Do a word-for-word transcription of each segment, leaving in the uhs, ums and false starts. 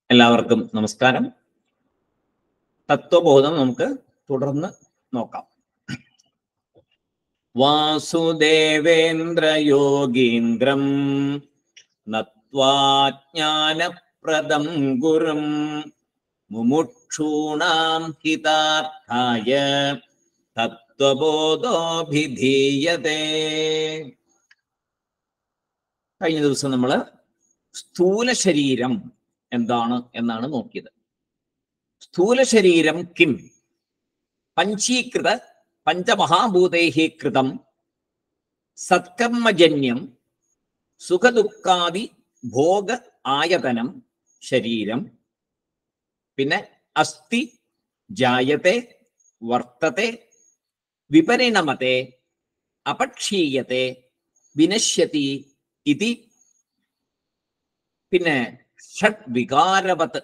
എല്ലാവർക്കും നമസ്കാരം. തത്വബോധം നമുക്ക് തുടർന്ന് നോക്കാം. വാസുദേവേന്ദ്ര യോഗീന്ദ്രം നത്വാ ജ്ഞാനപ്രദം ഗുരും മുമുക്ഷൂണാം ഹിതാർത്ഥായ തത്വബോധോഭിധീയതേ. കഴിഞ്ഞ ദിവസം നമ്മൾ സ്ഥൂല ശരീരം എന്താണ് എന്നാണ് നോക്കിയത്. സ്ഥൂല ശരീരം കിം? പഞ്ചീകൃത പഞ്ചമഹാഭൂതൈഹി കൃതം സത്കർമ്മജന്യം സുഖദുഃഖാദി ഭോഗ ആയതനം ശരീരം. പിന്നെ അസ്തി, ജായത്തെ, വർത്തത്തെ, വിപരിണമത്തെ, അപക്ഷീയത്തെ, വിനശ്യതി ഇതി. പിന്നെ ഷഡ് വികാരവത്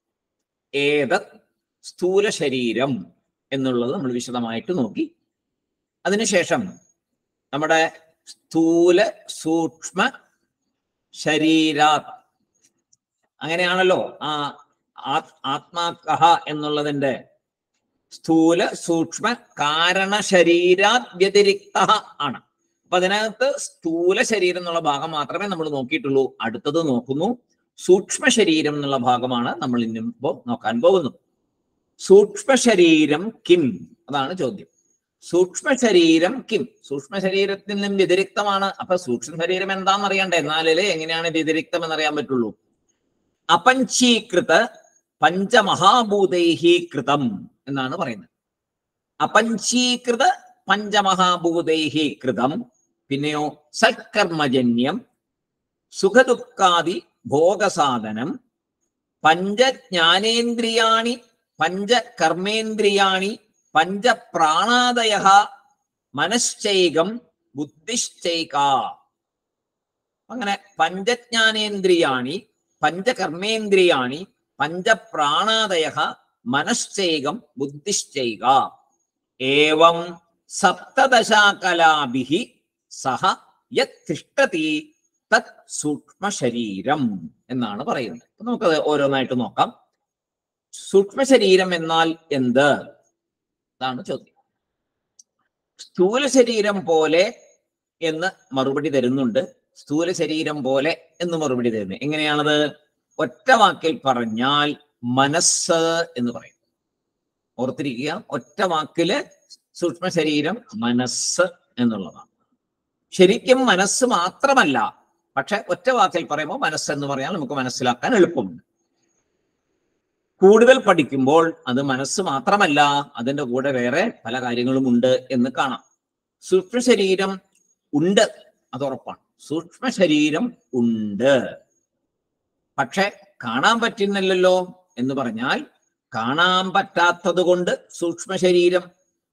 ഏതത് സ്ഥൂല ശരീരം എന്നുള്ളത് നമ്മൾ വിശദമായിട്ട് നോക്കി. അതിനുശേഷം നമ്മുടെ സ്ഥൂല സൂക്ഷ്മ ശരീരാ, അങ്ങനെയാണല്ലോ ആ ആത്മാകഹ എന്നുള്ളതിന്റെ സ്ഥൂല സൂക്ഷ്മ കാരണ ശരീരാത് വ്യതിരിക്ത ആണ്. അപ്പൊ അതിനകത്ത് സ്ഥൂല ശരീരം എന്നുള്ള ഭാഗം മാത്രമേ നമ്മൾ നോക്കിയിട്ടുള്ളൂ. അടുത്തത് നോക്കുന്നു സൂക്ഷ്മ ശരീരം എന്നുള്ള ഭാഗമാണ് നമ്മൾ ഇന്നിപ്പോ നോക്കാൻ പോകുന്നു. സൂക്ഷ്മ ശരീരം കിം? അതാണ് ചോദ്യം. സൂക്ഷ്മ ശരീരം കിം? സൂക്ഷ്മ ശരീരത്തിൽ നിന്നും വ്യതിരിക്തമാണ്. അപ്പൊ സൂക്ഷ്മ ശരീരം എന്താണെന്ന് അറിയണ്ടേ, എന്നാലേ എങ്ങനെയാണ് വ്യതിരിക്തം എന്നറിയാൻ പറ്റുള്ളൂ. അപഞ്ചീകൃത പഞ്ചമഹാഭൂതൈഹി കൃതം എന്നാണ് പറയുന്നത്. അപഞ്ചീകൃത പഞ്ചമഹാഭൂതൈഹി കൃതം. പിന്നെയോ സത്കർമ്മജന്യം സുഖദുഃഖാദി ഭോഗസാധനം പഞ്ചജ്ഞാനേന്ദ്രിയാണി പഞ്ചകർമ്മേന്ദ്രിയാണി പഞ്ചപ്രാണാദയ മനശ്ചൈകം ബുദ്ധിശ്ചൈക. അങ്ങനെ പഞ്ചജ്ഞാനേന്ദ്രിയാണി പഞ്ചകർമ്മേന്ദ്രിയാണി പഞ്ചപ്രാണാദയ മനശ്ചൈകം ബുദ്ധിശ്ചൈക. ഏവം സപ്തദശാകലാഭിഹി സഹ യത് തിഷ്ഠതി തത് സൂക്ഷ്മ ശരീരം എന്നാണ് പറയുന്നത്. അപ്പൊ നമുക്കത് ഓരോന്നായിട്ട് നോക്കാം. സൂക്ഷ്മ ശരീരം എന്നാൽ എന്ത്? അതാണ് ചോദ്യം. സ്ഥൂല ശരീരം പോലെ എന്ന് മറുപടി തരുന്നുണ്ട്. സ്ഥൂല ശരീരം പോലെ എന്ന് മറുപടി തരുന്നു. എങ്ങനെയാണത്? ഒറ്റ വാക്കിൽ പറഞ്ഞാൽ മനസ്സ് എന്ന് പറയും. ഓർത്തിരിക്കുക, ഒറ്റ വാക്കില് സൂക്ഷ്മ ശരീരം മനസ്സ് എന്നുള്ളതാണ്. ശരിക്കും മനസ്സ് മാത്രമല്ല, പക്ഷെ ഒറ്റ വാക്കിൽ പറയുമ്പോൾ മനസ്സെന്ന് പറയാൻ നമുക്ക് മനസ്സിലാക്കാൻ എളുപ്പമുണ്ട്. കൂടുതൽ പഠിക്കുമ്പോൾ അത് മനസ്സ് മാത്രമല്ല, അതിൻ്റെ കൂടെ വേറെ പല കാര്യങ്ങളും ഉണ്ട് എന്ന് കാണാം. സൂക്ഷ്മ ശരീരം ഉണ്ട്, അത് ഉറപ്പാണ്. സൂക്ഷ്മ ശരീരം ഉണ്ട്, പക്ഷെ കാണാൻ പറ്റുന്നില്ലല്ലോ എന്ന് പറഞ്ഞാൽ കാണാൻ പറ്റാത്തത് കൊണ്ട് സൂക്ഷ്മ ശരീരം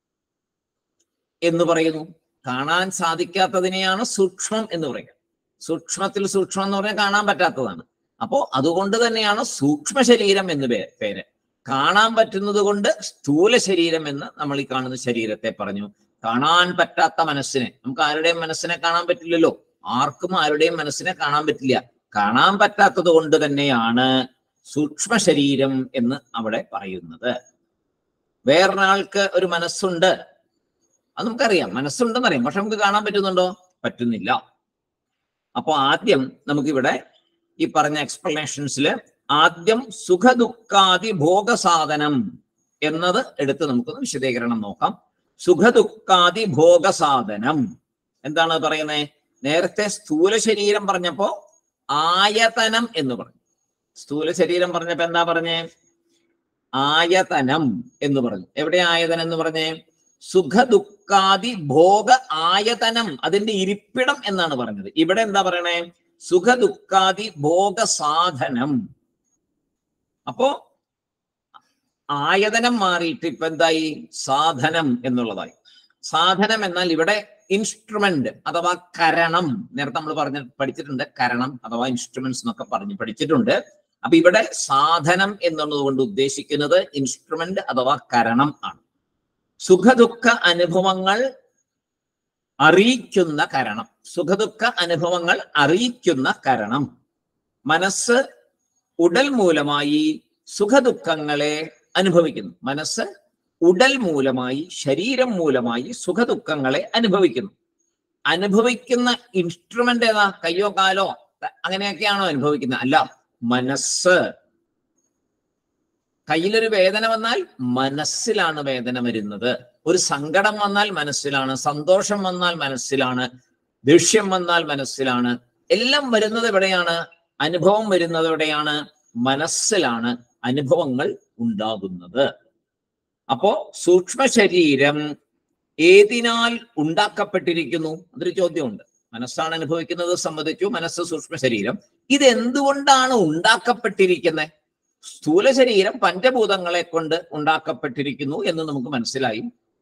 എന്ന് പറയുന്നു. കാണാൻ സാധിക്കാത്തതിനെയാണ് സൂക്ഷ്മം എന്ന് പറയുക. സൂക്ഷ്മത്തിൽ സൂക്ഷ്മം എന്ന് പറഞ്ഞാൽ കാണാൻ പറ്റാത്തതാണ്. അപ്പോ അതുകൊണ്ട് തന്നെയാണ് സൂക്ഷ്മ ശരീരം എന്ന് പേര്. കാണാൻ പറ്റുന്നത് കൊണ്ട് സ്ഥൂല ശരീരം എന്ന് നമ്മൾ ഈ കാണുന്ന ശരീരത്തെ പറഞ്ഞു. കാണാൻ പറ്റാത്ത മനസ്സിനെ, നമുക്ക് ആരുടെയും മനസ്സിനെ കാണാൻ പറ്റില്ലല്ലോ. ആർക്കും ആരുടെയും മനസ്സിനെ കാണാൻ പറ്റില്ല. കാണാൻ പറ്റാത്തത് കൊണ്ട് തന്നെയാണ് സൂക്ഷ്മ ശരീരം എന്ന് അവിടെ പറയുന്നത്. വേറൊരാൾക്ക് ഒരു മനസ്സുണ്ട്, അത് നമുക്കറിയാം, മനസ്സുണ്ടെന്നറിയാം, പക്ഷെ നമുക്ക് കാണാൻ പറ്റുന്നുണ്ടോ? പറ്റുന്നില്ല. അപ്പൊ ആദ്യം നമുക്കിവിടെ ഈ പറഞ്ഞ എക്സ്പ്ലനേഷൻസിൽ ആദ്യം സുഖദുഃഖാദി ഭോഗസാധനം എന്നത് എടുത്ത് നമുക്കൊന്ന് വിശദീകരണം നോക്കാം. സുഖദുഃഖാദി ഭോഗസാധനം എന്താണ് പറയുന്നത്? നേരത്തെ സ്ഥൂല ശരീരം പറഞ്ഞപ്പോ ആയതനം എന്ന് പറഞ്ഞു. സ്ഥൂല ശരീരം പറഞ്ഞപ്പോ എന്താ പറഞ്ഞേ? ആയതനം എന്ന് പറഞ്ഞു. എവിടെ ആയതനം എന്ന് പറഞ്ഞേ? സുഖദുഃഖാദി ഭോഗ ആയതനം, അതിന്റെ ഇരിപ്പിടം എന്നാണ് പറഞ്ഞത്. ഇവിടെ എന്താ പറയണേ? സുഖദുഃഖാദി ഭോഗ സാധനം. അപ്പോ ആയതനം മാറിയിട്ട് ഇപ്പൊ എന്തായി? സാധനം എന്നുള്ളതായി. സാധനം എന്നാൽ ഇവിടെ ഇൻസ്ട്രുമെന്റ് അഥവാ കരണം. നേരത്തെ നമ്മൾ പറഞ്ഞ പഠിച്ചിട്ടുണ്ട്, കരണം അഥവാ ഇൻസ്ട്രുമെന്റ്സ് എന്നൊക്കെ പറഞ്ഞ് പഠിച്ചിട്ടുണ്ട്. അപ്പൊ ഇവിടെ സാധനം എന്നുള്ളത് കൊണ്ട് ഉദ്ദേശിക്കുന്നത് ഇൻസ്ട്രുമെന്റ് അഥവാ കരണം ആണ്. സുഖദുഃഖ അനുഭവങ്ങൾ അറിയിക്കുന്ന കരണം. സുഖദുഃഖ അനുഭവങ്ങൾ അറിയിക്കുന്ന കരണം. മനസ്സ് ഉടൽ മൂലമായി സുഖദുഃഖങ്ങളെ അനുഭവിക്കുന്നു. മനസ്സ് ഉടൽ മൂലമായി, ശരീരം മൂലമായി സുഖദുഃഖങ്ങളെ അനുഭവിക്കുന്നു. അനുഭവിക്കുന്ന ഇൻസ്ട്രുമെന്റ് ഏതാ? കയ്യോ കാലോ അങ്ങനെയൊക്കെയാണോ അനുഭവിക്കുന്നത്? അല്ല, മനസ്സ്. കയ്യിലൊരു വേദന വന്നാൽ മനസ്സിലാണ് വേദന വരുന്നത്. ഒരു സങ്കടം വന്നാൽ മനസ്സിലാണ്, സന്തോഷം വന്നാൽ മനസ്സിലാണ്, ദേഷ്യം വന്നാൽ മനസ്സിലാണ്. എല്ലാം വരുന്നത് എവിടെയാണ്? അനുഭവം വരുന്നത് എവിടെയാണ്? മനസ്സിലാണ് അനുഭവങ്ങൾ ഉണ്ടാകുന്നത്. അപ്പോ സൂക്ഷ്മ ശരീരം ഏതിനാൽ ഉണ്ടാക്കപ്പെട്ടിരിക്കുന്നു? അതൊരു ചോദ്യമുണ്ട്. മനസ്സാണ് അനുഭവിക്കുന്നത് സമ്മതിച്ചു, മനസ്സ് സൂക്ഷ്മ ശരീരം. ഇത് എന്തുകൊണ്ടാണ് ഉണ്ടാക്കപ്പെട്ടിരിക്കുന്നത്? സ്ഥൂല ശരീരം പഞ്ചഭൂതങ്ങളെ കൊണ്ട് ഉണ്ടാക്കപ്പെട്ടിരിക്കുന്നു എന്ന് നമുക്ക് മനസ്സിലായി.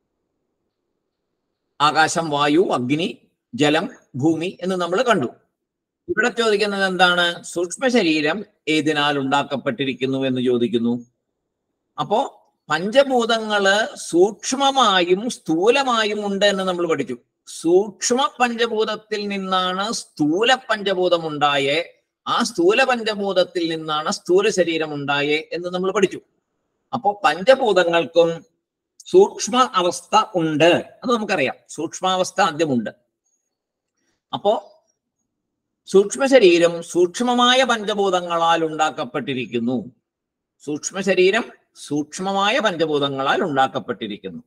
ആകാശം, വായു, അഗ്നി, ജലം, ഭൂമി എന്ന് നമ്മൾ കണ്ടു. ഇവിടെ ചോദിക്കുന്നത് എന്താണ്? സൂക്ഷ്മ ശരീരം ഏതിനാൽ ഉണ്ടാക്കപ്പെട്ടിരിക്കുന്നു എന്ന് ചോദിക്കുന്നു. അപ്പോ പഞ്ചഭൂതങ്ങള് സൂക്ഷ്മമായും സ്ഥൂലമായും ഉണ്ട് എന്ന് നമ്മൾ പഠിച്ചു. സൂക്ഷ്മ പഞ്ചഭൂതത്തിൽ നിന്നാണ് സ്ഥൂല പഞ്ചഭൂതം ഉണ്ടായേ, ആ സ്ഥൂല പഞ്ചഭൂതത്തിൽ നിന്നാണ് സ്ഥൂല ശരീരം ഉണ്ടായേ എന്ന് നമ്മൾ പഠിച്ചു. അപ്പോ പഞ്ചഭൂതങ്ങൾക്കും സൂക്ഷ്മ അവസ്ഥ ഉണ്ട്, അത് നമുക്കറിയാം. സൂക്ഷ്മാവസ്ഥ ആദ്യമുണ്ട്. അപ്പോ സൂക്ഷ്മ ശരീരം സൂക്ഷ്മമായ പഞ്ചഭൂതങ്ങളാൽ ഉണ്ടാക്കപ്പെട്ടിരിക്കുന്നു. സൂക്ഷ്മ ശരീരം സൂക്ഷ്മമായ പഞ്ചഭൂതങ്ങളാൽ ഉണ്ടാക്കപ്പെട്ടിരിക്കുന്നു.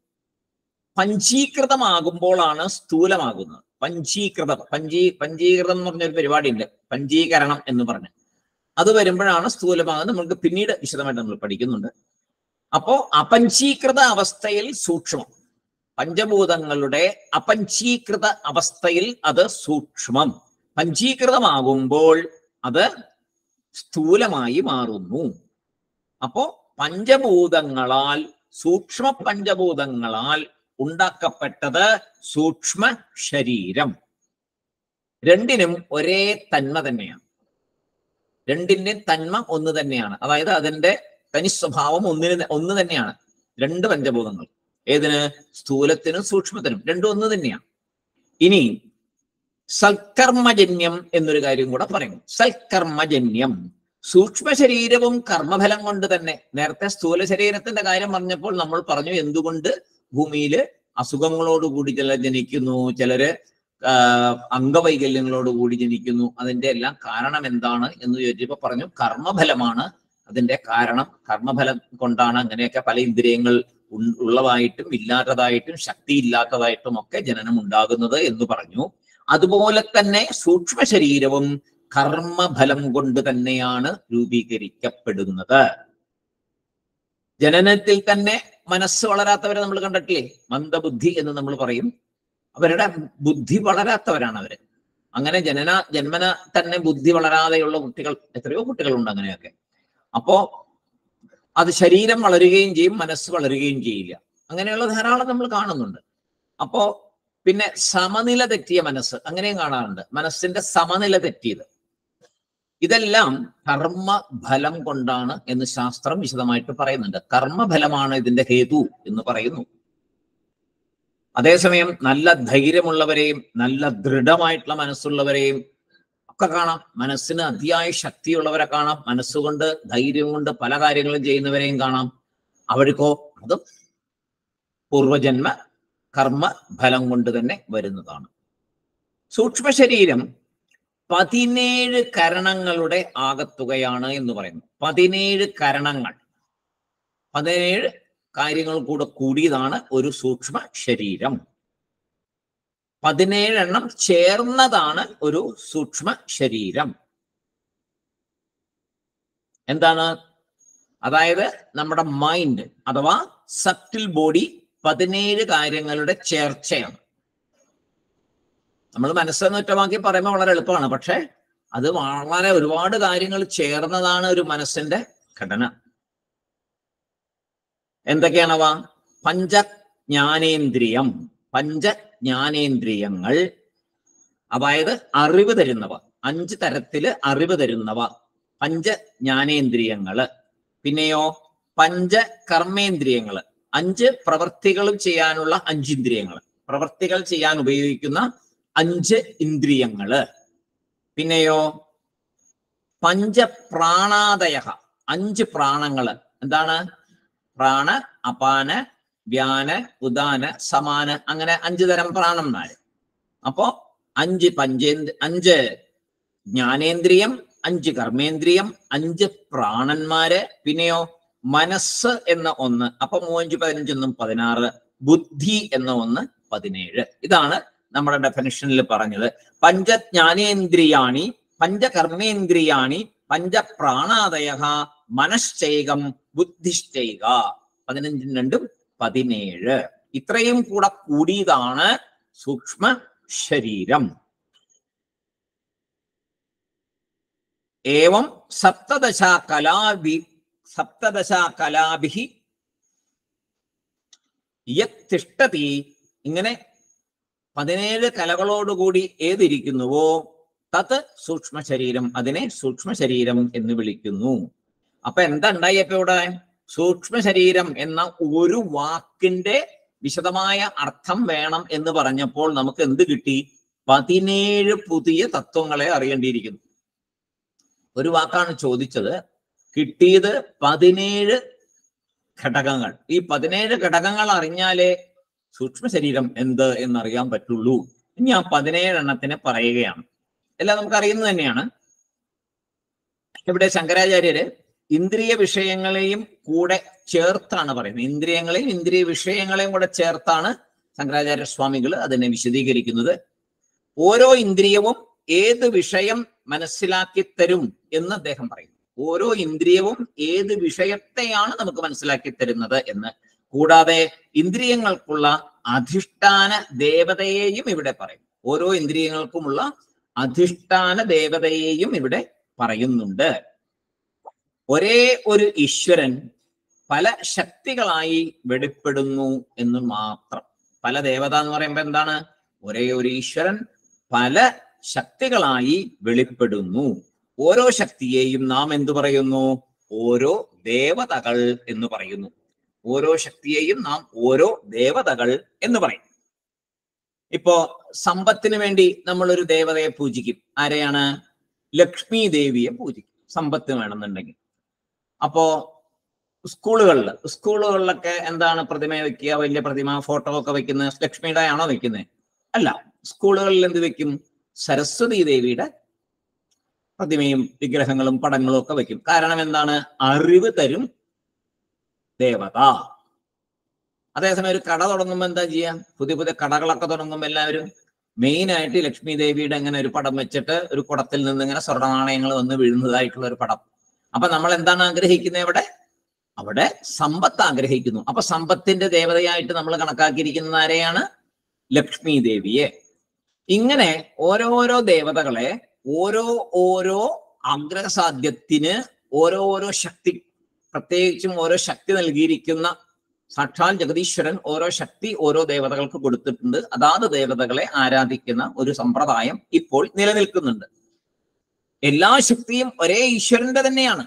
പഞ്ചീകൃതമാകുമ്പോഴാണ് സ്ഥൂലമാകുന്നത്. പഞ്ചീകൃതം, പഞ്ചീ പഞ്ചീകൃതം എന്ന് പറഞ്ഞൊരു പരിപാടി ഉണ്ട്, പഞ്ചീകരണം എന്ന് പറഞ്ഞ്. അത് വരുമ്പോഴാണ് സ്ഥൂലമാകുന്നത്. നമുക്ക് പിന്നീട് വിശദമായിട്ട് നമ്മൾ പഠിക്കുന്നുണ്ട്. അപ്പോ അപഞ്ചീകൃത അവസ്ഥയിൽ സൂക്ഷ്മം, പഞ്ചഭൂതങ്ങളുടെ അപഞ്ചീകൃത അവസ്ഥയിൽ അത് സൂക്ഷ്മം. പഞ്ചീകൃതമാകുമ്പോൾ അത് സ്ഥൂലമായി മാറുന്നു. അപ്പോ പഞ്ചഭൂതങ്ങളാൽ, സൂക്ഷ്മ പഞ്ചഭൂതങ്ങളാൽ ഉണ്ടാക്കപ്പെട്ടത് സൂക്ഷ്മ ശരീരം. രണ്ടിനും ഒരേ തന്മ തന്നെയാണ്. രണ്ടിന്റെ തന്മ ഒന്ന് തന്നെയാണ്. അതായത് അതിന്റെ തനി സ്വഭാവം ഒന്നിന് ഒന്ന് തന്നെയാണ്. രണ്ട് പഞ്ചഭൂതങ്ങൾ. ഏതിന്? സ്ഥൂലത്തിനും സൂക്ഷ്മത്തിനും രണ്ടും ഒന്ന് തന്നെയാണ്. ഇനി സൽക്കർമ്മജന്യം എന്നൊരു കാര്യം കൂടെ പറയുന്നു. സൽക്കർമ്മജന്യം, സൂക്ഷ്മ ശരീരവും കർമ്മഫലം കൊണ്ട് തന്നെ. നേരത്തെ സ്ഥൂല ശരീരത്തിന്റെ കാര്യം പറഞ്ഞപ്പോൾ നമ്മൾ പറഞ്ഞു എന്തുകൊണ്ട് ഭൂമിയില് അസുഖങ്ങളോടുകൂടി ചിലർ ജനിക്കുന്നു, ചിലര് അംഗവൈകല്യങ്ങളോടുകൂടി ജനിക്കുന്നു. അതിന്റെ എല്ലാം കാരണം എന്താണ് എന്ന് ചോദിച്ചപ്പോ പറഞ്ഞു കർമ്മഫലമാണ് അതിന്റെ കാരണം. കർമ്മഫലം കൊണ്ടാണ് അങ്ങനെയൊക്കെ പല ഇന്ദ്രിയങ്ങൾ ഉള്ളതായിട്ടും ഇല്ലാത്തതായിട്ടും ശക്തി ഇല്ലാത്തതായിട്ടും ഒക്കെ ജനനം ഉണ്ടാകുന്നത് എന്ന് പറഞ്ഞു. അതുപോലെ തന്നെ സൂക്ഷ്മ ശരീരവും കർമ്മഫലം കൊണ്ട് തന്നെയാണ് രൂപീകരിക്കപ്പെടുന്നത്. ജനനത്തിൽ തന്നെ മനസ്സ് വളരാത്തവരെ നമ്മൾ കണ്ടിട്ടില്ലേ? മന്ദബുദ്ധി എന്ന് നമ്മൾ പറയും. അവരുടെ ബുദ്ധി വളരാത്തവരാണ് അവര്. അങ്ങനെ ജനന ജന്മന തന്നെ ബുദ്ധി വളരാതെയുള്ള കുട്ടികൾ എത്രയോ കുട്ടികളുണ്ട് അങ്ങനെയൊക്കെ. അപ്പോ അത് ശരീരം വളരുകയും ചെയ്യും, മനസ്സ് വളരുകയും ചെയ്യില്ല. അങ്ങനെയുള്ള ധാരാളം നമ്മൾ കാണുന്നുണ്ട്. അപ്പോ പിന്നെ സമനില തെറ്റിയ മനസ്സ്, അങ്ങനെയും കാണാറുണ്ട്. മനസ്സിന്റെ സമനില തെറ്റിയത്. ഇതെല്ലാം കർമ്മഫലം കൊണ്ടാണ് എന്ന് ശാസ്ത്രം വിശദമായിട്ട് പറയുന്നുണ്ട്. കർമ്മഫലമാണ് ഇതിന്റെ ഹേതു എന്ന് പറയുന്നു. അതേസമയം നല്ല ധൈര്യമുള്ളവരെയും നല്ല ദൃഢമായിട്ടുള്ള മനസ്സുള്ളവരെയും ഒക്കെ കാണാം. മനസ്സിന് അതിയായ ശക്തിയുള്ളവരെ കാണാം. മനസ്സുകൊണ്ട് ധൈര്യം കൊണ്ട് പല കാര്യങ്ങളും ചെയ്യുന്നവരെയും കാണാം. അവർക്കോ അതും പൂർവജന്മ കർമ്മ ഫലം കൊണ്ട് തന്നെ വരുന്നതാണ്. സൂക്ഷ്മ ശരീരം പതിനേഴ് കരണങ്ങളുടെ ആകത്തുകയാണ് എന്ന് പറയുന്നു. പതിനേഴ് കരണങ്ങൾ, പതിനേഴ് കാര്യങ്ങൾ കൂടെ കൂടിയതാണ് ഒരു സൂക്ഷ്മ ശരീരം. പതിനേഴെണ്ണം ചേർന്നതാണ് ഒരു സൂക്ഷ്മ ശരീരം. എന്താണ്? അതായത് നമ്മുടെ മൈൻഡ് അഥവാ സബ്റ്റിൽ ബോഡി പതിനേഴ് കാര്യങ്ങളുടെ ചേർച്ചയാണ്. നമ്മൾ മനസ്സെന്ന് ഒറ്റവാക്കി പറയുമ്പോൾ വളരെ എളുപ്പമാണ്. പക്ഷെ അത് വളരെ ഒരുപാട് കാര്യങ്ങൾ ചേർന്നതാണ് ഒരു മനസ്സിന്റെ ഘടന. എന്തൊക്കെയാണവ? പഞ്ചജ്ഞാനേന്ദ്രിയം, പഞ്ചജ്ഞാനേന്ദ്രിയങ്ങൾ, അതായത് അറിവ് തരുന്നവ. അഞ്ച് തരത്തില് അറിവ് തരുന്നവ പഞ്ചജ്ഞാനേന്ദ്രിയങ്ങള്. പിന്നെയോ പഞ്ചകർമ്മേന്ദ്രിയങ്ങള്, അഞ്ച് പ്രവർത്തികളും ചെയ്യാനുള്ള അഞ്ചിന്ദ്രിയങ്ങൾ, പ്രവർത്തികൾ ചെയ്യാൻ ഉപയോഗിക്കുന്ന അഞ്ച് ഇന്ദ്രിയങ്ങള്. പിന്നെയോ പഞ്ചപ്രാണാദയ, അഞ്ച് പ്രാണങ്ങള്. എന്താണ്? പ്രാണ, അപാന, വ്യാന, ഉദാന, സമാന, അങ്ങനെ അഞ്ചു തരം പ്രാണന്മാര്. അപ്പോ അഞ്ച് പഞ്ചേന്ദ്ര അഞ്ച് ജ്ഞാനേന്ദ്രിയം, അഞ്ച് കർമ്മേന്ദ്രിയം, അഞ്ച് പ്രാണന്മാര്, പിന്നെയോ മനസ്സ് എന്ന ഒന്ന്. അപ്പൊ മൂവഞ്ച് പതിനഞ്ചൊന്നും പതിനാറ്, ബുദ്ധി എന്ന ഒന്ന് പതിനേഴ്. ഇതാണ് നമ്മുടെ ഡെഫിനിഷനിൽ പറഞ്ഞത്. പഞ്ചജ്ഞാനേന്ദ്രിയാണി, പഞ്ചകർമ്മേന്ദ്രിയാണി, പഞ്ചപ്രാണാദയ, മനശ്ചൈകം, ബുദ്ധിശ്ചൈക. പതിനഞ്ചും രണ്ടും പതിനേഴ്. ഇത്രയും കൂടെ കൂടിയതാണ് സൂക്ഷ്മ ശരീരം. ഏവം സപ്തദശ കലാഭി സപ്തദശ കലാഭിഹി യത്തിഷ്ഠതി. ഇങ്ങനെ പതിനേഴ് കലകളോടുകൂടി ഏതിരിക്കുന്നുവോ തത് സൂക്ഷ്മ ശരീരം, അതിനെ സൂക്ഷ്മ ശരീരം എന്ന് വിളിക്കുന്നു. അപ്പൊ എന്താ ഉണ്ടായി? അപ്പൊ ഇവിടെ സൂക്ഷ്മ ശരീരം എന്ന ഒരു വാക്കിന്റെ വിശദമായ അർത്ഥം വേണം എന്ന് പറഞ്ഞപ്പോൾ നമുക്ക് എന്ത് കിട്ടി? പതിനേഴ് പുതിയ തത്വങ്ങളെ അറിയേണ്ടിയിരിക്കുന്നു. ഒരു വാക്കാണ് ചോദിച്ചത്, കിട്ടിയത് പതിനേഴ് ഘടകങ്ങൾ. ഈ പതിനേഴ് ഘടകങ്ങൾ അറിഞ്ഞാലേ സൂക്ഷ്മ ശരീരം എന്ത് എന്നറിയാൻ പറ്റുള്ളൂ. ഇനി ആ പതിനേഴ് എണ്ണത്തിനെ പറയുകയാണ്. എല്ലാം നമുക്ക് അറിയുന്നത് തന്നെയാണ്. ഇവിടെ ശങ്കരാചാര്യര് ഇന്ദ്രിയ വിഷയങ്ങളെയും കൂടെ ചേർത്താണ് പറയുന്നത്. ഇന്ദ്രിയങ്ങളെയും ഇന്ദ്രിയ വിഷയങ്ങളെയും കൂടെ ചേർത്താണ് ശങ്കരാചാര്യ സ്വാമികൾ അതിനെ വിശദീകരിക്കുന്നത്. ഓരോ ഇന്ദ്രിയവും ഏത് വിഷയം മനസ്സിലാക്കി തരും എന്ന് അദ്ദേഹം പറയുന്നു. ഓരോ ഇന്ദ്രിയവും ഏത് വിഷയത്തെയാണ് നമുക്ക് മനസ്സിലാക്കി തരുന്നത് എന്ന്. കൂടാതെ ഇന്ദ്രിയങ്ങൾക്കുള്ള അധിഷ്ഠാന ദേവതയെയും ഇവിടെ പറയും. ഓരോ ഇന്ദ്രിയങ്ങൾക്കുമുള്ള അധിഷ്ഠാന ദേവതയെയും ഇവിടെ പറയുന്നുണ്ട്. ഒരേ ഒരു ഈശ്വരൻ പല ശക്തികളായി വെളിപ്പെടുന്നു എന്ന് മാത്രം. പല ദേവത എന്ന് പറയുമ്പോൾ എന്താണ്? ഒരേ ഒരു ഈശ്വരൻ പല ശക്തികളായി വെളിപ്പെടുന്നു. ഓരോ ശക്തിയെയും നാം എന്തു പറയുന്നു? ഓരോ ദേവതകൾ എന്ന് പറയുന്നു. ഓരോ ശക്തിയെയും നാം ഓരോ ദേവതകൾ എന്ന് പറയും. ഇപ്പോ സമ്പത്തിന് വേണ്ടി നമ്മൾ ഒരു ദേവതയെ പൂജിക്കും. ആരെയാണ്? ലക്ഷ്മി ദേവിയെ പൂജിക്കും, സമ്പത്ത് വേണമെന്നുണ്ടെങ്കിൽ. അപ്പോ സ്കൂളുകളിൽ സ്കൂളുകളിലൊക്കെ എന്താണ് പ്രതിമ വെക്കുക? വലിയ പ്രതിമ, ഫോട്ടോ ഒക്കെ വെക്കുന്നത് ലക്ഷ്മിയുടെ ആണോ വെക്കുന്നത്? അല്ല. സ്കൂളുകളിൽ എന്ത് വെക്കും? സരസ്വതി ദേവിയുടെ പ്രതിമയും വിഗ്രഹങ്ങളും പടങ്ങളും ഒക്കെ വെക്കും. കാരണം എന്താണ്? അറിവ് തരും ദേവത. അതേസമയം ഒരു കട തുടങ്ങുമ്പോൾ എന്താ ചെയ്യാ? പുതിയ പുതിയ കടകളൊക്കെ തുടങ്ങുമ്പോൾ എല്ലാവരും മെയിൻ ആയിട്ട് ലക്ഷ്മി ദേവിയുടെ ഇങ്ങനെ ഒരു പടം വെച്ചിട്ട് ഒരു കുടത്തിൽ നിന്ന് ഇങ്ങനെ സ്വർണ്ണ നാണയങ്ങൾ വന്ന് വീഴുന്നതായിട്ടുള്ള ഒരു പടം. അപ്പൊ നമ്മൾ എന്താണ് ആഗ്രഹിക്കുന്നത്? അവിടെ അവിടെ സമ്പത്ത് ആഗ്രഹിക്കുന്നു. അപ്പൊ സമ്പത്തിന്റെ ദേവതയായിട്ട് നമ്മൾ കണക്കാക്കിയിരിക്കുന്ന ആരെയാണ്? ലക്ഷ്മി ദേവിയെ. ഇങ്ങനെ ഓരോരോ ദേവതകളെ ഓരോ ഓരോ ആഗ്രഹസാധ്യത്തിന് ഓരോരോ ശക്തി, പ്രത്യേകിച്ചും ഓരോ ശക്തി നൽകിയിരിക്കുന്ന സാക്ഷാൽ ജഗദീശ്വരൻ ഓരോ ശക്തി ഓരോ ദേവതകൾക്ക് കൊടുത്തിട്ടുണ്ട്. അതാത് ദേവതകളെ ആരാധിക്കുന്ന ഒരു സമ്പ്രദായം ഇപ്പോൾ നിലനിൽക്കുന്നുണ്ട്. എല്ലാ ശക്തിയും ഒരേ ഈശ്വരന്റെ തന്നെയാണ്.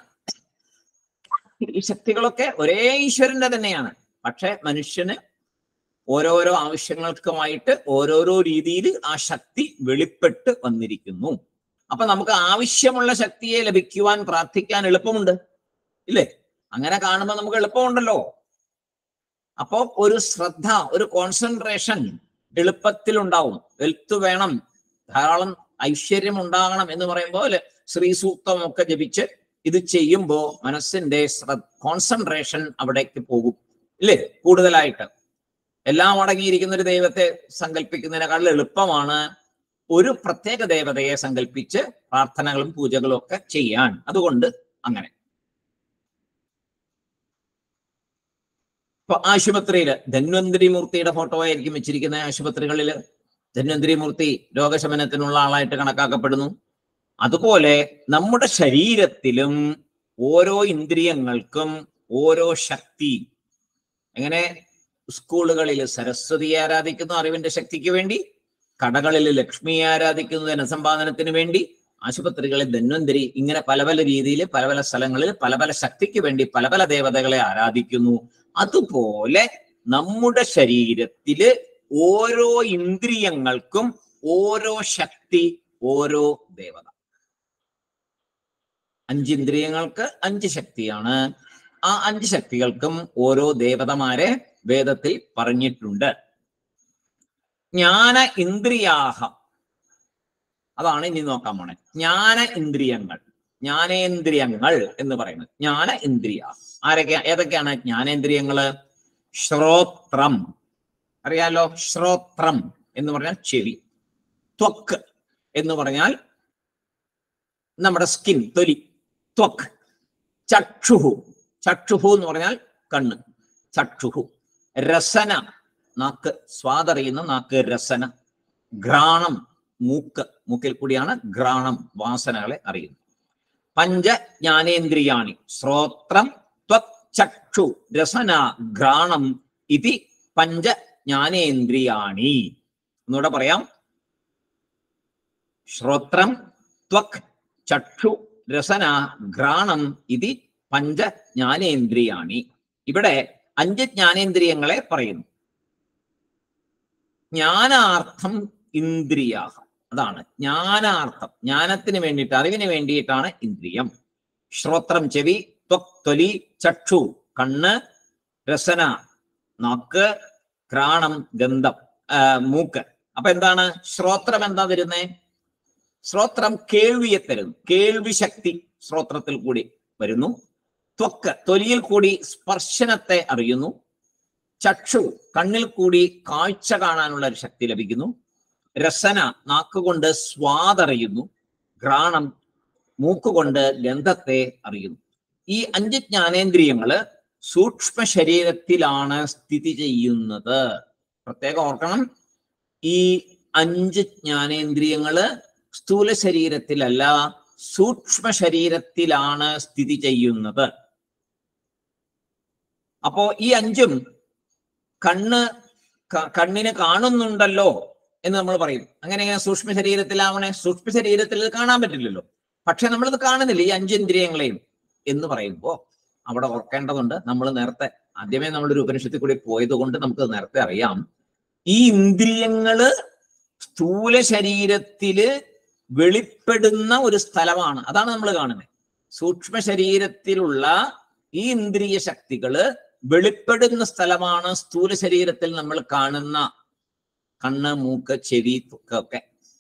ഈ ശക്തികളൊക്കെ ഒരേ ഈശ്വരന്റെ തന്നെയാണ്. പക്ഷെ മനുഷ്യന് ഓരോരോ ആവശ്യങ്ങൾക്കുമായിട്ട് ഓരോരോ രീതിയിൽ ആ ശക്തി വെളിപ്പെട്ട് വന്നിരിക്കുന്നു. അപ്പൊ നമുക്ക് ആവശ്യമുള്ള ശക്തിയെ ലഭിക്കുവാൻ പ്രാർത്ഥിക്കാൻ എളുപ്പമുണ്ട്, ഇല്ലേ? അങ്ങനെ കാണുമ്പോൾ നമുക്ക് എളുപ്പമുണ്ടല്ലോ. അപ്പോ ഒരു ശ്രദ്ധ, ഒരു കോൺസെൻട്രേഷൻ എളുപ്പത്തിൽ ഉണ്ടാവും. വെൽത്ത് വേണം, ധാരാളം ഐശ്വര്യം ഉണ്ടാകണം എന്ന് പറയുമ്പോൾ ശ്രീ സൂക്തം ഒക്കെ ജപിച്ച് ഇത് ചെയ്യുമ്പോൾ മനസ്സിന്റെ കോൺസെൻട്രേഷൻ അവിടേക്ക് പോകും, ഇല്ലേ? കൂടുതലായിട്ട് എല്ലാം അടങ്ങിയിരിക്കുന്ന ഒരു ദൈവത്തെ സങ്കല്പിക്കുന്നതിനേക്കാൾ എളുപ്പമാണ് ഒരു പ്രത്യേക ദേവതയെ സങ്കല്പിച്ച് പ്രാർത്ഥനകളും പൂജകളും ഒക്കെ ചെയ്യാൻ. അതുകൊണ്ട് അങ്ങനെ ഇപ്പൊ ആശുപത്രിയില് ധന്വന്തരി മൂർത്തിയുടെ ഫോട്ടോ ആയിരിക്കും വെച്ചിരിക്കുന്ന. ആശുപത്രികളില് ധന്വന്തരി മൂർത്തി രോഗശമനത്തിനുള്ള ആളായിട്ട് കണക്കാക്കപ്പെടുന്നു. അതുപോലെ നമ്മുടെ ശരീരത്തിലും ഓരോ ഇന്ദ്രിയങ്ങൾക്കും ഓരോ ശക്തി. എങ്ങനെ സ്കൂളുകളിൽ സരസ്വതിയെ ആരാധിക്കുന്നു അറിവിന്റെ ശക്തിക്ക് വേണ്ടി, കടകളിൽ ലക്ഷ്മിയെ ആരാധിക്കുന്നു ധനസമ്പാദനത്തിന് വേണ്ടി, ആശുപത്രികളിൽ ധന്വന്തരി, ഇങ്ങനെ പല പല രീതിയിൽ പല പല സ്ഥലങ്ങളിൽ പല പല ശക്തിക്ക് വേണ്ടി പല പല ദേവതകളെ ആരാധിക്കുന്നു. അതുപോലെ നമ്മുടെ ശരീരത്തില് ഓരോ ഇന്ദ്രിയങ്ങൾക്കും ഓരോ ശക്തി, ഓരോ ദേവത. അഞ്ചിന്ദ്രിയങ്ങൾക്ക് അഞ്ച് ശക്തിയാണ്. ആ അഞ്ച് ശക്തികൾക്കും ഓരോ ദേവതമാരെ വേദത്തിൽ പറഞ്ഞിട്ടുണ്ട്. ജ്ഞാന ഇന്ദ്രിയാഹ, അതാണ് ഇനി നോക്കാൻ പോണേ. ജ്ഞാന ഇന്ദ്രിയങ്ങൾ, ജ്ഞാനേന്ദ്രിയങ്ങൾ എന്ന് പറയുന്നത് ജ്ഞാന ഇന്ദ്രിയ ആരൊക്കെ ഏതൊക്കെയാണ് ജ്ഞാനേന്ദ്രിയങ്ങള്? ശ്രോത്രം, അറിയാലോ, ശ്രോത്രം എന്ന് പറഞ്ഞാൽ ചെവി. ത്വക്ക് എന്ന് പറഞ്ഞാൽ നമ്മുടെ സ്കിൻ, തൊലി, ത്വക്ക്. ചക്ഷുഹു, ചക്ഷുഹു എന്ന് പറഞ്ഞാൽ കണ്ണ്, ചക്ഷുഹു. രസന, നാക്ക്, സ്വാദറിയുന്ന നാക്ക്, രസന. ഘ്രാണം, മൂക്ക്, മൂക്കിൽ കൂടിയാണ് ഘ്രാണം, വാസനകളെ അറിയുന്നത്. പഞ്ച ജ്ഞാനേന്ദ്രിയാണി ശ്രോത്രം ത്വക് ചക്ഷു രസന ഘ്രാണം ഇതി പഞ്ച ജ്ഞാനേന്ദ്രിയാണി. ഒന്നുകൂടെ പറയാം. ശ്രോത്രം ത്വക് ചക്ഷു രസന ഘ്രാണം ഇതി പഞ്ച ജ്ഞാനേന്ദ്രിയാണി. ഇവിടെ അഞ്ച് ജ്ഞാനേന്ദ്രിയങ്ങളെ പറയുന്നു. ജ്ഞാനാർത്ഥം ഇന്ദ്രിയാഹ, അതാണ് ജ്ഞാനാർത്ഥം, ജ്ഞാനത്തിന് വേണ്ടിയിട്ട്, അറിവിന് വേണ്ടിയിട്ടാണ് ഇന്ദ്രിയം. ശ്രോത്രം ചെവി, ത്വക് തൊലി, ചക്ഷു കണ്ണ്, രസന നാക്ക്, ഘ്രാണം ഗന്ധം മൂക്ക്. അപ്പൊ എന്താണ് ശ്രോത്രം? എന്താ വരുന്നേ? ശ്രോത്രം കേൾവിയെ തരുന്നു, കേൾവി ശക്തി ശ്രോത്രത്തിൽ കൂടി വരുന്നു. ത്വക്ക് തൊലിയിൽ കൂടി സ്പർശനത്തെ അറിയുന്നു. ചക്ഷു കണ്ണിൽ കൂടി കാഴ്ച കാണാനുള്ള ഒരു ശക്തി ലഭിക്കുന്നു. രസന നാക്കുകൊണ്ട് സ്വാദറിയുന്നു. ഘ്രാണം മൂക്കുകൊണ്ട് ഗന്ധത്തെ അറിയുന്നു. ഈ അഞ്ച് ജ്ഞാനേന്ദ്രിയങ്ങള് സൂക്ഷ്മ ശരീരത്തിലാണ് സ്ഥിതി ചെയ്യുന്നത്. പ്രത്യേകം ഓർക്കണം, ഈ അഞ്ച് ജ്ഞാനേന്ദ്രിയങ്ങള് സ്ഥൂല ശരീരത്തിലല്ല, സൂക്ഷ്മ ശരീരത്തിലാണ് സ്ഥിതി ചെയ്യുന്നത്. അപ്പോ ഈ അഞ്ചും കണ്ണ് കണ്ണിന് കാണുന്നുണ്ടല്ലോ എന്ന് നമ്മൾ പറയും. അങ്ങനെ സൂക്ഷ്മ ശരീരത്തിലാവണേ? സൂക്ഷ്മ ശരീരത്തിൽ കാണാൻ പറ്റില്ലല്ലോ, പക്ഷെ നമ്മളിത് കാണുന്നില്ല ഈ അഞ്ചിന്ദ്രിയങ്ങളെയും എന്ന് പറയുമ്പോൾ അവിടെ ഓർക്കേണ്ടതുണ്ട്. നമ്മൾ നേരത്തെ ആദ്യമേ നമ്മളൊരു ഉപനിഷത്തിൽ കൂടി പോയത് കൊണ്ട് നമുക്ക് നേരത്തെ അറിയാം, ഈ ഇന്ദ്രിയങ്ങള് സ്ഥൂല ശരീരത്തില് വെളിപ്പെടുന്ന ഒരു സ്ഥലമാണ്. അതാണ് നമ്മൾ കാണുന്നത്. സൂക്ഷ്മ ശരീരത്തിലുള്ള ഈ ഇന്ദ്രിയ ശക്തികള് വെളിപ്പെടുന്ന സ്ഥലമാണ് സ്ഥൂല ശരീരത്തിൽ നമ്മൾ കാണുന്ന കണ്ണ്, മൂക്ക്, ചെവി, ത്വക്ക്.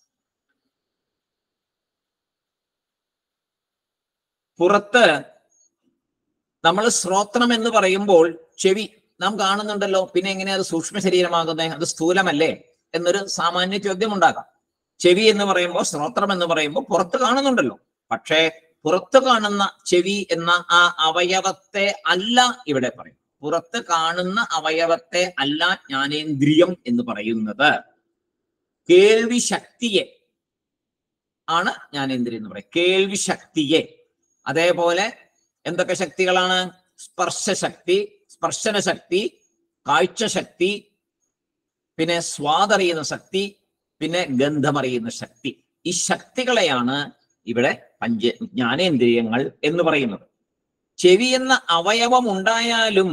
പുറത്ത് നമ്മൾ ശ്രോത്രം എന്ന് പറയുമ്പോൾ ചെവി നാം കാണുന്നുണ്ടല്ലോ, പിന്നെ എങ്ങനെയാ അത് സൂക്ഷ്മ ശരീരമാകുന്നത്? അത് സ്ഥൂലമല്ലേ എന്നൊരു സാമാന്യ ചോദ്യം ഉണ്ടാകാം. ചെവി എന്ന് പറയുമ്പോൾ, ശ്രോത്രം എന്ന് പറയുമ്പോൾ പുറത്ത് കാണുന്നുണ്ടല്ലോ, പക്ഷേ പുറത്ത് കാണുന്ന ചെവി എന്ന ആ അവയവത്തെ അല്ല ഇവിടെ പറയും. പുറത്ത് കാണുന്ന അവയവത്തെ അല്ല ജ്ഞാനേന്ദ്രിയം എന്ന് പറയുന്നത്. കേൾവി ശക്തിയെ ആണ് ജ്ഞാനേന്ദ്രിയം എന്ന് പറയും, കേൾവി ശക്തിയെ. അതേപോലെ എന്തൊക്കെ ശക്തികളാണ്? സ്പർശശക്തി, സ്പർശന ശക്തി, കാഴ്ച ശക്തി, പിന്നെ സ്വാദറിയുന്ന ശക്തി, പിന്നെ ഗന്ധമറിയുന്ന ശക്തി. ഈ ശക്തികളെയാണ് ഇവിടെ പഞ്ച ജ്ഞാനേന്ദ്രിയങ്ങൾ എന്ന് പറയുന്നത്. ചെവി എന്ന അവയവം ഉണ്ടായാലും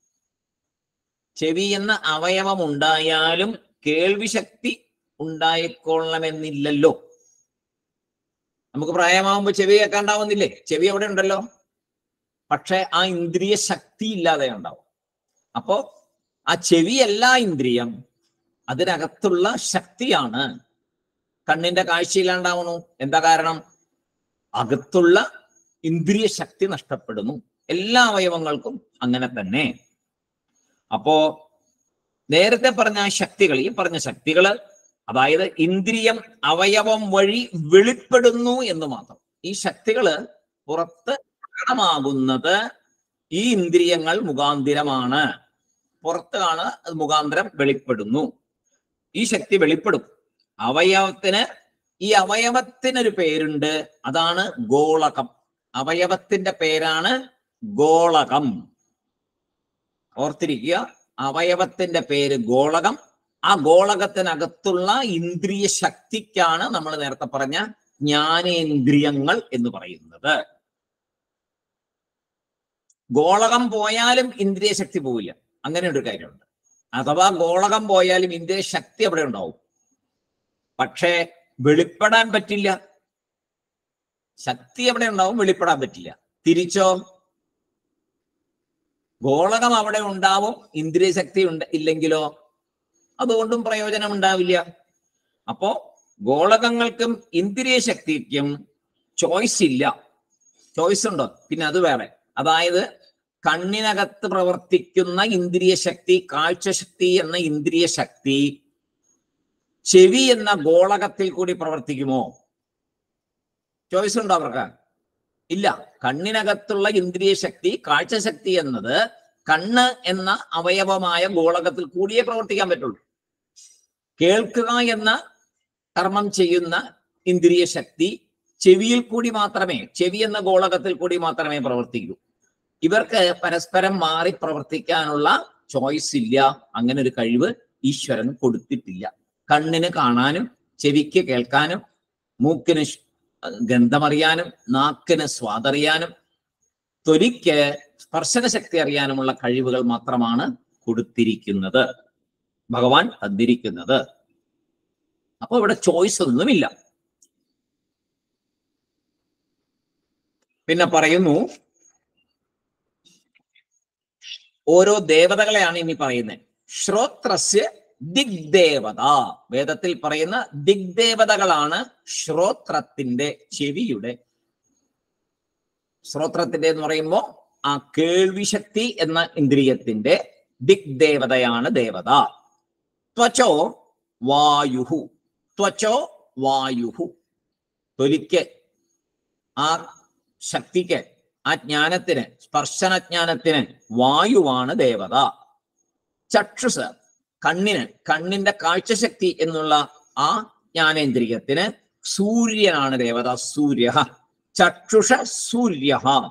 ചെവി എന്ന അവയവം ഉണ്ടായാലും കേൾവി ശക്തി ഉണ്ടായിക്കൊള്ളണമെന്നില്ലല്ലോ. നമുക്ക് പ്രായമാകുമ്പോൾ ചെവി കേൾക്കാണ്ടാവുന്നില്ലേ? ചെവി അവിടെ ഉണ്ടല്ലോ, പക്ഷെ ആ ഇന്ദ്രിയ ശക്തി ഇല്ലാതെ ഉണ്ടാവും. അപ്പോ ആ ചെവിയല്ല ഇന്ദ്രിയം, അതിനകത്തുള്ള ശക്തിയാണ്. കണ്ണിന്റെ കാഴ്ചയില്ലാണ്ടാവണു, എന്താ കാരണം? അകത്തുള്ള ഇന്ദ്രിയ ശക്തി നഷ്ടപ്പെടുന്നു. എല്ലാ അവയവങ്ങൾക്കും അങ്ങനെ തന്നെ. അപ്പോ നേരത്തെ പറഞ്ഞ ശക്തികൾ, ഈ പറഞ്ഞ ശക്തികള്, അതായത് ഇന്ദ്രിയം അവയവം വഴി വെളിപ്പെടുന്നു എന്ന് മാത്രം. ഈ ശക്തികള് പുറത്ത് പ്രകടമാകുന്നത് ഈ ഇന്ദ്രിയങ്ങൾ മുഖാന്തിരമാണ്. പുറത്താണ് അത് മുഖാന്തരം വെളിപ്പെടുന്നു. ഈ ശക്തി വെളിപ്പെടും. അവയവത്തിന്, ഈ അവയവത്തിനൊരു പേരുണ്ട്, അതാണ് ഗോളകം. അവയവത്തിന്റെ പേരാണ് ഗോളകം. ഓർത്തിരിക്കുക, അവയവത്തിന്റെ പേര് ഗോളകം. ആ ഗോളകത്തിനകത്തുള്ള ഇന്ദ്രിയ ശക്തിക്കാണ് നമ്മൾ നേരത്തെ പറഞ്ഞ ജ്ഞാനേന്ദ്രിയങ്ങൾ എന്ന് പറയുന്നത്. ഗോളകം പോയാലും ഇന്ദ്രിയ ശക്തി പോവില്ല, അങ്ങനെ ഒരു കാര്യമുണ്ട്. അഥവാ ഗോളകം പോയാലും ഇന്ദ്രിയ ശക്തി അവിടെ ഉണ്ടാവും, പക്ഷേ വെളിപ്പെടാൻ പറ്റില്ല. ശക്തി എവിടെ ഉണ്ടാവും, വെളിപ്പെടാൻ പറ്റില്ല. തിരിച്ചോ, ഗോളകം അവിടെ ഉണ്ടാവും, ഇന്ദ്രിയ ശക്തി ഉണ്ട് ഇല്ലെങ്കിലോ അതുകൊണ്ടും പ്രയോജനം ഉണ്ടാവില്ല. അപ്പോ ഗോളകങ്ങൾക്കും ഇന്ദ്രിയ ശക്തിക്കും ചോയ്സ് ഇല്ല. ചോയ്സ് ഉണ്ടോ? പിന്നെ അത് വേറെ. അതായത് കണ്ണിനകത്ത് പ്രവർത്തിക്കുന്ന ഇന്ദ്രിയ ശക്തി, കാഴ്ചശക്തി എന്ന ഇന്ദ്രിയ ശക്തി ചെവി എന്ന ഗോളകത്തിൽ കൂടി പ്രവർത്തിക്കുമോ? ചോയ്സ് ഉണ്ടോ അവർക്ക്? ഇല്ല. കണ്ണിനകത്തുള്ള ഇന്ദ്രിയ ശക്തി, കാഴ്ചശക്തി എന്നത് കണ്ണ് എന്ന അവയവമായ ഗോളകത്തിൽ കൂടിയേ പ്രവർത്തിക്കാൻ പറ്റുള്ളൂ. കേൾക്കുക എന്ന കർമ്മം ചെയ്യുന്ന ഇന്ദ്രിയ ശക്തി ചെവിയിൽ കൂടി മാത്രമേ, ചെവി എന്ന ഗോളകത്തിൽ കൂടി മാത്രമേ പ്രവർത്തിക്കൂ. ഇവർക്ക് പരസ്പരം മാറി പ്രവർത്തിക്കാനുള്ള ചോയ്സ് ഇല്ല. അങ്ങനെ ഒരു കഴിവ് ഈശ്വരൻ കൊടുത്തിട്ടില്ല. കണ്ണിന് കാണാനും, ചെവിക്ക് കേൾക്കാനും, മൂക്കിന് ഗന്ധമറിയാനും, നാക്കിന് സ്വാദറിയാനും, ത്വലിക്ക് സ്പർശന ശക്തി അറിയാനുമുള്ള കഴിവുകൾ മാത്രമാണ് കൊടുത്തിരിക്കുന്നത്, ഭഗവാൻ തന്നിരിക്കുന്നത്. അപ്പൊ ഇവിടെ ചോയ്സ് ഒന്നുമില്ല. പിന്നെ പറയുന്നു, ഓരോ ദേവതകളെയാണ് ഇനി പറയുന്നത്. ശ്രോത്രസ്യ ദിഗ്ദേവത. വേദത്തിൽ പറയുന്ന ദിഗ്ദേവതകളാണ് ശ്രോത്രത്തിന്റെ, ചെവിയുടെ. ശ്രോത്രത്തിന്റെ എന്ന് പറയുമ്പോൾ ആ കേൾവിശക്തി എന്ന ഇന്ദ്രിയത്തിന്റെ ദിഗ്ദേവതയാണ് ദേവത. ത്വചോ വായുഹു. ത്വചോ വായുഹു. തൊലിക്ക്, ആ ശക്തിക്ക്, ആ ജ്ഞാനത്തിന്, സ്പർശനജ്ഞാനത്തിന് വായുവാണ് ദേവത. ചക്ഷുസ്, കണ്ണിന്, കണ്ണിന്റെ കാഴ്ചശക്തി എന്നുള്ള ആ ജ്ഞാനേന്ദ്രിയത്തിന് സൂര്യനാണ് ദേവത. സൂര്യ. ചക്ഷുഷ സൂര്യ.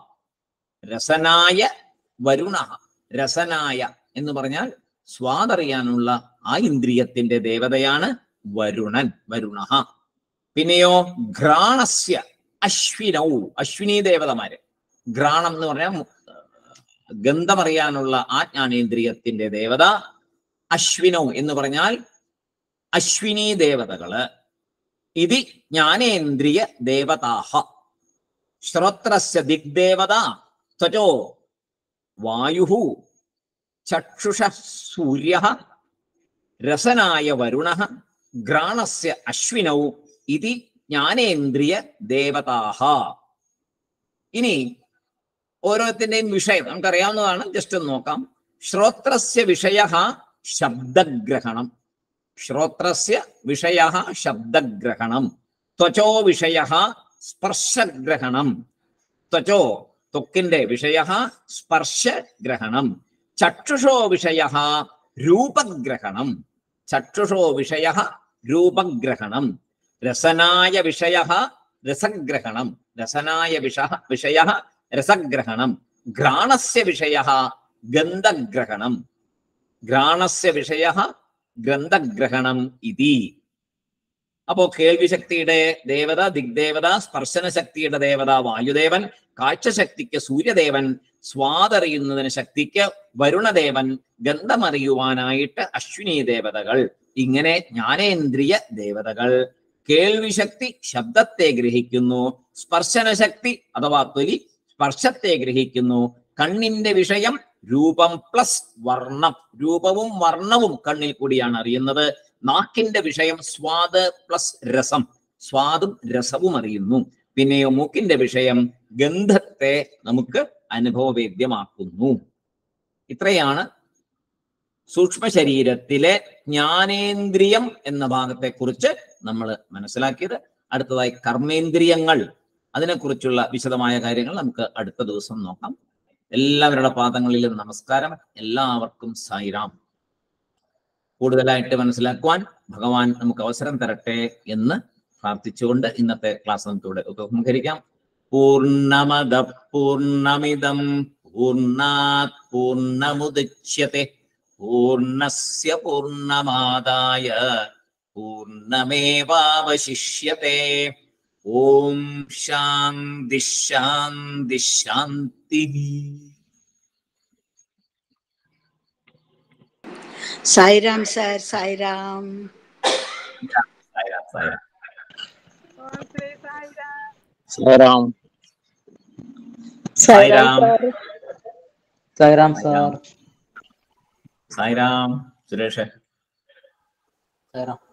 രസനായ വരുണ. രസനായ എന്ന് പറഞ്ഞാൽ സ്വാദറിയാനുള്ള ആ ഇന്ദ്രിയത്തിന്റെ ദേവതയാണ് വരുണൻ, വരുണ. പിന്നെയോ ഘ്രാണസ്യ അശ്വിനൗ. അശ്വിനി ദേവതമാര്. ഘ്രാണം എന്ന് പറഞ്ഞാൽ ഗന്ധമറിയാനുള്ള ആ ജ്ഞാനേന്ദ്രിയത്തിന്റെ ദേവത. അശ്വിനൗ എന്ന് പറഞ്ഞാൽ അശ്വിനി ദേവതകള്. ഇതി ജ്ഞാനേന്ദ്രിയ ദേവതാഹ. ശ്രോത്രസ്യ ദിഗ്ദേവത ത്വചോ വായുഹു. ചക്ഷുഷ സൂര്യ. രസനായ വരുണ. ഘ്രാണസ്യ അശ്വിനൗ. ഇതി ജ്ഞാനേന്ദ്രിയ ദേവതാഹ. ഇനി ഓരോരുത്തിന്റെയും വിഷയം നമുക്കറിയാവുന്നതാണ്, ജസ്റ്റ് ഒന്ന് നോക്കാം. ശ്രോത്രസ്യ വിഷയഃ ശബ്ദഗ്രഹണം. ശ്രോത്രസ്യ വിഷയഃ ശബ്ദഗ്രഹണം. ത്വചോ വിഷയഃ സ്പർശഗ്രഹണം. ത്വചോ, ത്വക്കിന്റെ വിഷയഃ സ്പർശഗ്രഹണം. ചക്ഷുഷോ വിഷയഃ രൂപഗ്രഹണം. ചക്ഷുഷോ വിഷയഃ രൂപഗ്രഹണം. രസനായ വിഷയഃ രസഗ്രഹണം. രസനായ വിഷ വിഷയഃ രസഗ്രഹണം. ഘ്രാണസ്യ വിഷയഃ ഗന്ധഗ്രഹണം. ഘ്രാണസ്യ വിഷയഃ ഗന്ധഗ്രഹണം ഇതി. അപ്പോ കേൾവിശക്തിയുടെ ദേവത ദിഗ്ദേവത, സ്പർശന ശക്തിയുടെ ദേവത വായുദേവൻ, കാഴ്ചശക്തിക്ക് സൂര്യദേവൻ, സ്വാദറിയുന്നതിന് ശക്തിക്ക് വരുണദേവൻ, ഗന്ധമറിയുവാനായിട്ട് അശ്വിനി ദേവതകൾ. ഇങ്ങനെ ജ്ഞാനേന്ദ്രിയ ദേവതകൾ. കേൾവിശക്തി ശബ്ദത്തെ ഗ്രഹിക്കുന്നു. സ്പർശന ശക്തി അഥവാ ത്വലി സ്പർശത്തെ ഗ്രഹിക്കുന്നു. കണ്ണിന്റെ വിഷയം രൂപം പ്ലസ് വർണ്ണം. രൂപവും വർണ്ണവും കണ്ണിൽ കൂടിയാണ് അറിയുന്നത്. നാക്കിന്റെ വിഷയം സ്വാദ് പ്ലസ് രസം. സ്വാദും രസവും അറിയുന്നു. പിന്നെയോ മൂക്കിന്റെ വിഷയം ഗന്ധത്തെ നമുക്ക് അനുഭവവേദ്യമാക്കുന്നു. ഇത്രയാണ് സൂക്ഷ്മ ശരീരത്തിലെ ജ്ഞാനേന്ദ്രിയം എന്ന ഭാഗത്തെ കുറിച്ച് നമ്മൾ മനസ്സിലാക്കിയത്. അടുത്തതായി കർമ്മേന്ദ്രിയങ്ങൾ, അതിനെക്കുറിച്ചുള്ള വിശദമായ കാര്യങ്ങൾ നമുക്ക് അടുത്ത ദിവസം നോക്കാം. എല്ലാവരുടെ പാദങ്ങളിലും നമസ്കാരം. എല്ലാവർക്കും സായിരാം. കൂടുതലായിട്ട് മനസ്സിലാക്കുവാൻ ഭഗവാൻ നമുക്ക് അവസരം തരട്ടെ എന്ന് പ്രാർത്ഥിച്ചുകൊണ്ട് ഇന്നത്തെ ക്ലാസ് നമുക്കിവിടെ ഉപസംഹരിക്കാം. പൂർണ്ണമദ പൂർണ്ണമിദം പൂർണ്ണാത് പൂർണ്ണമുദച്യത്തെ പൂർണ്ണസ്യ പൂർണ്ണമാദായ പൂർണ്ണമേവാവശിഷ്യത്തെ. ഓം ശാന്തി ശാന്തി ശാന്തി. സായിരാം സാർ. സായിരാം. സായിരാം സായിരാം. ഓം ശ്രീ സായിരാം. സായിരാം. സായിരാം സായിരാം സാർ. സായിരാം സുരേഷ്. സായിരാം.